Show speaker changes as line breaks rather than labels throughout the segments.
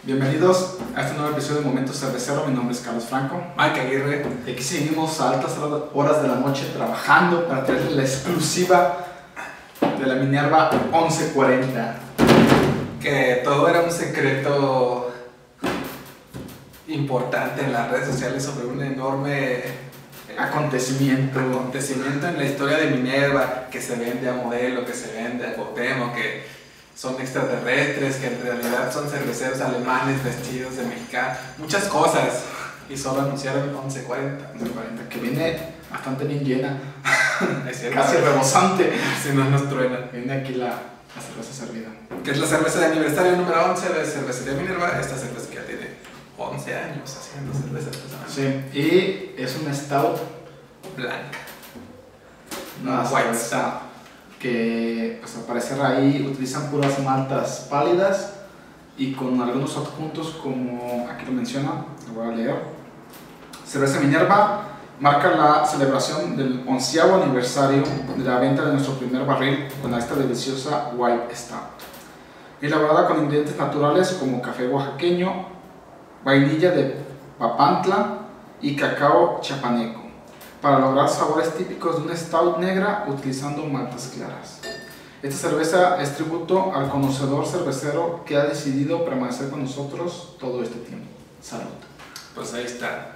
Bienvenidos a este nuevo episodio de Momento Cervecero. Mi nombre es Carlos Franco.
Mike Aguirre.
Y aquí seguimos a altas horas de la noche trabajando para traerles la exclusiva de la Minerva 1140.
Que todo era un secreto importante en las redes sociales sobre un enorme
acontecimiento
en la historia de Minerva, que se vende a Modelo, que se vende a Cuauhtémoc, que son extraterrestres, que en realidad son cerveceros alemanes vestidos de mexicano, muchas cosas, y solo anunciaron 1140,
que viene bastante bien llena,
cierto,
casi rebosante,
si no nos truena.
Viene aquí la cerveza servida,
que es la cerveza de aniversario número 11 de Cervecería Minerva. Esta cerveza que ya tiene 11 años haciendo cerveza artesanal.
Sí, y es un stout
blanca,
una white stout, que pues al parecer ahí utilizan puras maltas pálidas y con algunos adjuntos como aquí lo menciona, lo voy a leer. Cerveza Minerva marca la celebración del 11º aniversario de la venta de nuestro primer barril con esta deliciosa White Stout, elaborada con ingredientes naturales como café oaxaqueño, vainilla de Papantla y cacao chiapaneco, para lograr sabores típicos de una stout negra utilizando maltas claras. Esta cerveza es tributo al conocedor cervecero que ha decidido permanecer con nosotros todo este tiempo. Salud.
Pues ahí está.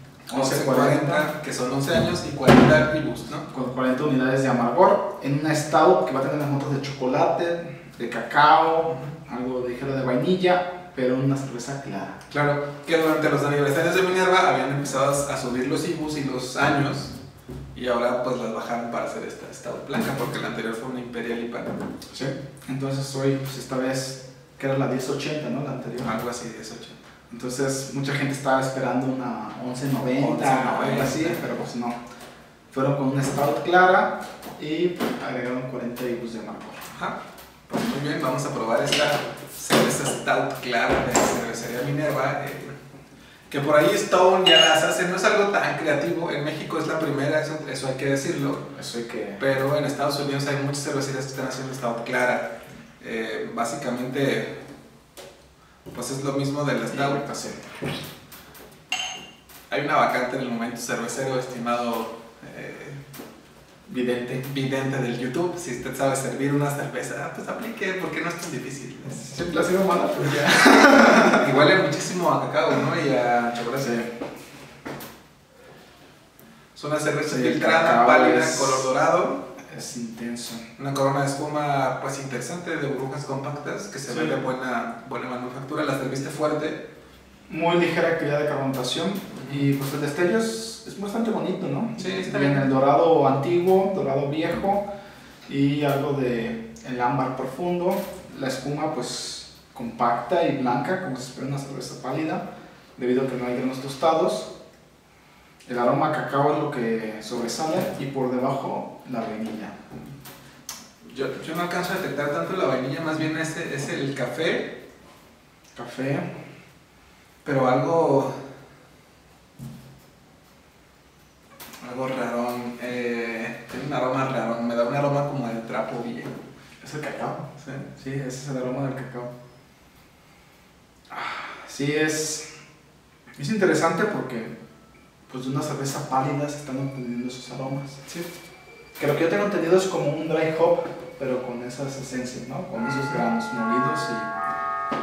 1140, que son 11 años, y 40 tribus, ¿no?
Con 40 unidades de amargor, en una stout que va a tener las notas de chocolate, de cacao, algo ligero de vainilla, pero una cerveza clara.
Claro, que durante los aniversarios de Minerva habían empezado a subir los IBUs y los años, y ahora pues las bajaron para hacer esta stout blanca, porque la anterior fue una Imperial IPA.
Sí, entonces hoy, pues esta vez, que era la 1080, ¿no? La anterior.
Algo así, 1080.
Entonces mucha gente estaba esperando una 1190, algo así, pero pues no. Fueron con una stout clara y agregaron 40 IBUs de amargor.
Ajá. Pues muy bien, vamos a probar esta cerveza stout clara de Cervecería Minerva, que por ahí Stone ya las hace. No es algo tan creativo, en México es la primera, eso hay que decirlo, pero en Estados Unidos hay muchas cervecerías que están haciendo stout clara. Básicamente pues es lo mismo de la stout. Hay una vacante en el Momento Cervecero, estimado vidente del YouTube. Si usted sabe servir una cerveza, pues aplique, porque no es tan difícil.
Siempre ha sido mala, pero ya.
Y huele muchísimo a cacao, ¿no? Y a chocolate. Es una cerveza filtrada, pálida, color dorado.
Es intenso.
Una corona de espuma pues interesante, de burbujas compactas, que se ve de buena manufactura. La serviste fuerte.
Muy ligera actividad de carbonatación. Y pues el destello es bastante bonito, ¿no?
Sí, está bien.
El dorado antiguo, dorado viejo y algo de el ámbar profundo. La espuma pues compacta y blanca, como se espera una cerveza pálida, debido a que no hay granos tostados. El aroma a cacao es lo que sobresale y por debajo la vainilla.
Yo no alcanzo a detectar tanto la vainilla, más bien es el café. Pero algo rarón, tiene un aroma rarón, me da un aroma como de trapo viejo.
¿Es el cacao?
Sí,
ese es el aroma del cacao. Sí, es interesante porque pues de una cerveza pálida se están obteniendo esos aromas.
Sí.
Que lo que yo tengo entendido es como un dry hop, pero con esas esencias, ¿no? Con esos granos molidos y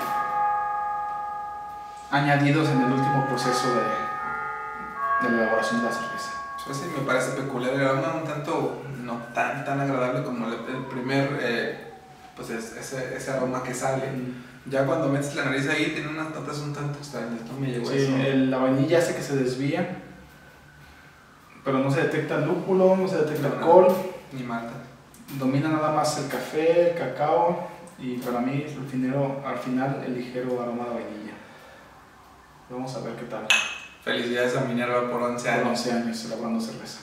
añadidos en el último proceso de la elaboración de la cerveza.
Pues sí, me parece peculiar el aroma, un tanto no tan agradable como el primer, pues ese aroma que sale. Ya cuando metes la nariz ahí tiene unas notas un tanto extrañas, no me llegó eso.
La vainilla hace que se desvía, pero no se detecta el lúpulo, no se detecta alcohol,
ni malta.
Domina nada más el café, el cacao y para mí al final el ligero aroma de vainilla. Vamos a ver qué tal.
Felicidades a Minerva por 11 años.
Por 11 años elaborando cerveza.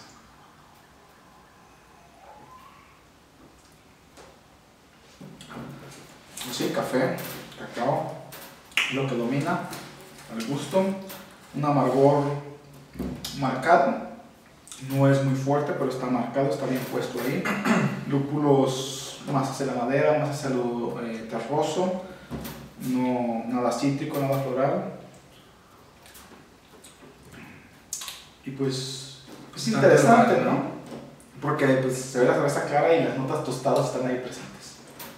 Sí, café, cacao, lo que domina, al gusto, un amargor marcado, no es muy fuerte, pero está marcado, está bien puesto ahí. Lúpulos más hacia la madera, más hacia lo terroso, no, nada cítrico, nada floral. Y pues es interesante, ¿no? Porque pues, se ve la cerveza clara y las notas tostadas están ahí presentes.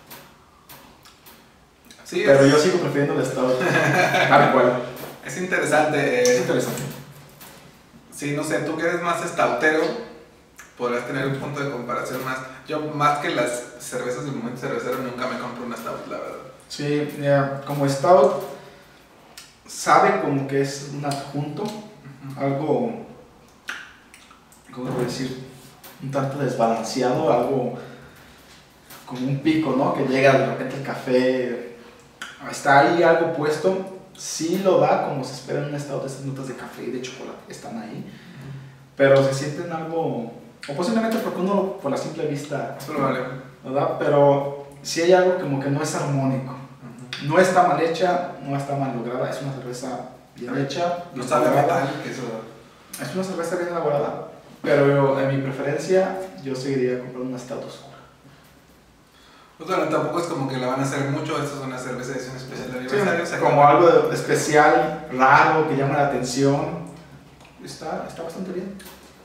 Sí,
pero yo sigo prefiriendo el stout, tal cual.
Es interesante.
Es interesante.
Sí, no sé, tú que eres más stoutero, podrás tener un punto de comparación más. Yo, más que las cervezas del momento cervecero, nunca me compro una stout, la verdad.
Sí, como stout, sabe como que es un adjunto, algo, ¿cómo voy a decir? Un tanto desbalanceado, algo como un pico, ¿no? Que llega de repente el café, está ahí algo puesto, sí lo da como se espera en un stout, esas notas de café y de chocolate están ahí, pero se sienten algo, o posiblemente porque uno por la simple vista,
Es probable.
¿verdad? Pero sí hay algo como que no es armónico, no está mal hecha, no está mal lograda, es una cerveza bien hecha,
No
bien
sabe
elaborada.
metal, que eso.
Es una cerveza bien elaborada, pero en mi preferencia yo seguiría comprando una stout oscura.
Pues bueno, tampoco es como que la van a hacer mucho, esto es una cerveza edición especial de aniversario.
Sí, como algo especial, raro, que llama la atención. Está bastante bien.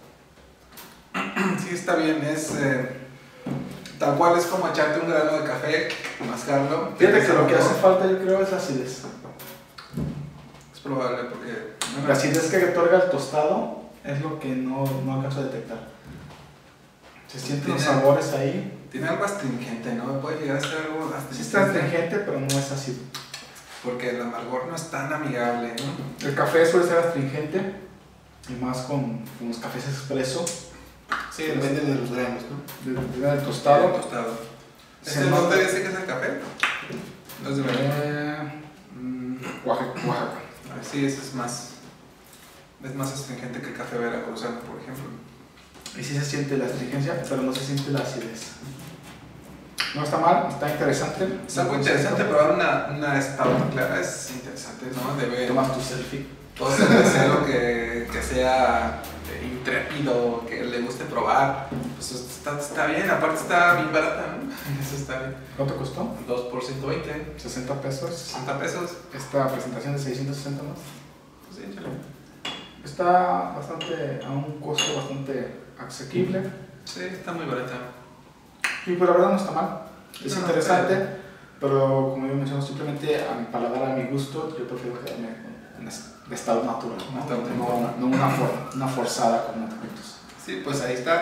Sí, está bien, es tal cual es como echarte un grano de café, mascarlo.
Fíjate que lo que hace falta yo creo es la acidez.
Es probable porque...
La acidez que otorga el tostado es lo que no alcanzo a detectar. Se sienten los sabores ahí.
Tiene algo astringente, ¿no? Puede llegar a ser algo astringente.
Sí está astringente, pero no es ácido.
Porque el amargor no es tan amigable, ¿no?
El café suele ser astringente, y más con los cafés expreso.
Sí, depende de los granos, ¿no?
Depende del tostado.
¿Este dónde dice que es el café? No es de verdad.
Oaxaca.
Sí, ese es más astringente que el café veracruzano, por ejemplo.
Y sí se siente la astringencia, pero no se siente la acidez. No está mal, está interesante.
Es algo interesante probar una stout clara, es interesante, ¿no? Debe
Tomas tu selfie.
todo cervecero que sea intrépido, que le guste probar, pues está bien, aparte está bien barata, ¿no? Eso está bien.
¿Cuánto costó?
2 por 120,
60 pesos.
60 pesos.
Esta presentación de 660 más.
Pues sí, échale.
Está bastante, a un costo bastante asequible.
Sí, está muy barata.
Y pues la verdad no está mal. Es
No,
interesante, pero como yo menciono, simplemente a mi paladar, a mi gusto, yo prefiero quedarme con un estado natural, ¿no? No una forzada con atributos.
Sí, pues ahí está.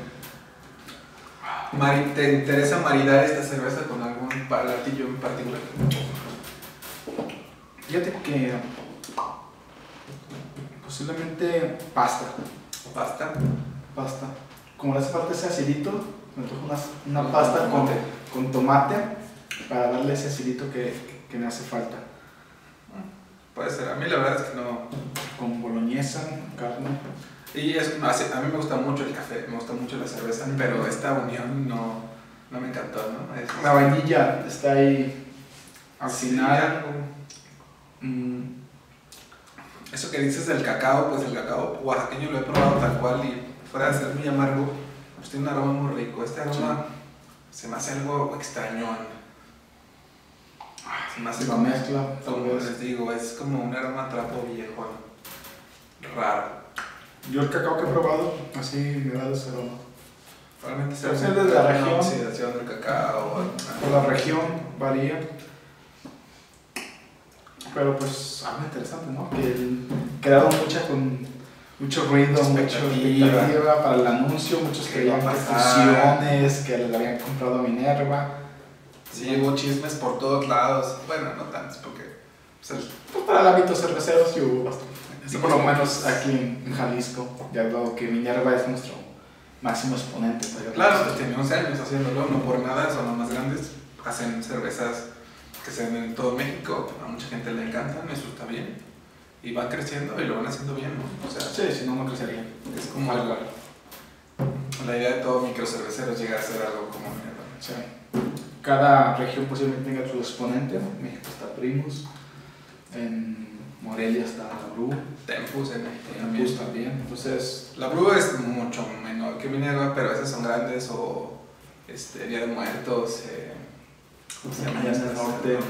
¿Te interesa maridar esta cerveza con algún platillo en particular?
Fíjate que posiblemente pasta.
¿Pasta?
Pasta. Como le hace falta ese acidito, me antojo una
Con
pasta
tomate.
con tomate para darle ese acidito que me hace falta.
Puede ser, a mí la verdad es que no.
Con boloñesa, carne.
Y a mí me gusta mucho el café, me gusta mucho la cerveza, pero esta unión no me encantó, ¿no?
La vainilla está ahí al final.
Eso que dices del cacao, pues el cacao oaxaqueño lo he probado tal cual y fuera de ser muy amargo, pues tiene un aroma muy rico. Este aroma se me hace algo extrañón. Se me hace
La
como,
mezcla,
como
tal vez.
les digo, es como un aroma trapo viejo, raro.
Yo el cacao que he probado, así me da ese aroma.
Probablemente sea
Puede ser desde la región.
oxidación del cacao.
Por la región varía. Pero pues algo interesante, ¿no? Que crearon mucho ruido, mucha expectativa para el anuncio, muchos creían que fusiones, que le habían comprado a Minerva.
Sí, hubo chismes por todos lados. Bueno, no tantos, porque pues,
Pues para el ámbito cervecero sí hubo bastante. Y por lo menos aquí en Jalisco, ya dado que Minerva es nuestro máximo exponente.
claro, pues tiene 11 años haciéndolo, no por nada, son los más grandes. Hacen cervezas que se venden en todo México, a mucha gente le encantan, eso está bien. Y van creciendo y lo van haciendo bien, ¿no? O sea,
Sí, si no, no crecería.
es como la idea de todo microcervecero es llegar a ser algo como Minerva.
Sí. Cada región posiblemente tenga su exponente, ¿no? En México está Primus, en Morelia está la Bru,
Tempus en México
Tempus también. Entonces,
La Bru es mucho menor que Minerva, pero esas son grandes o Día de Muertos, ¿cómo se llama?
Allá en el norte.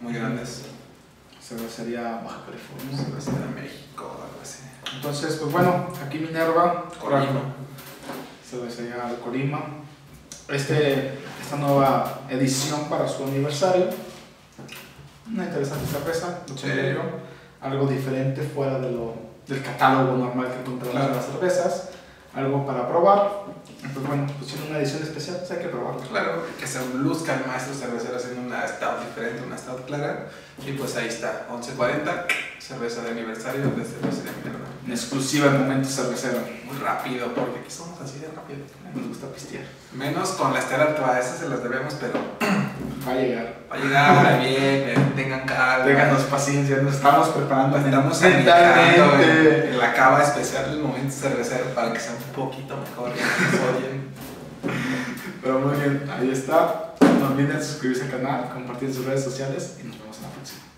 muy grandes.
Cervecería Baja California.
Cervecería de México, algo así.
Entonces, pues bueno, aquí Minerva,
Colima.
Cervecería de Colima. Esta nueva edición para su aniversario. Una interesante cerveza, lo
Sí.
creo yo. Algo diferente fuera del catálogo normal que encontramos en las cervezas. Algo para probar. Pues bueno, pues siendo una edición especial, pues hay que probarlo.
Claro, que se luzca el maestro cervecero haciendo una stout diferente, una stout clara. Y pues ahí está, 11:40, cerveza de aniversario de Cervecería Minerva.
En exclusiva el momento cervecero.
Muy rápido, porque aquí somos así de rápido.
Nos gusta pistear.
Menos con la Stella Artois, esas se las debemos, pero
Va a llegar.
va a llegar bien, tengan calma.
Ténganos paciencia, nos estamos preparando
Estamos
mentalmente.
en la cava especial del momento cervecero para que sea un poquito mejor que nos oyen.
Pero muy bien, ahí está. No olviden suscribirse al canal, compartir en sus redes sociales y nos vemos en la próxima.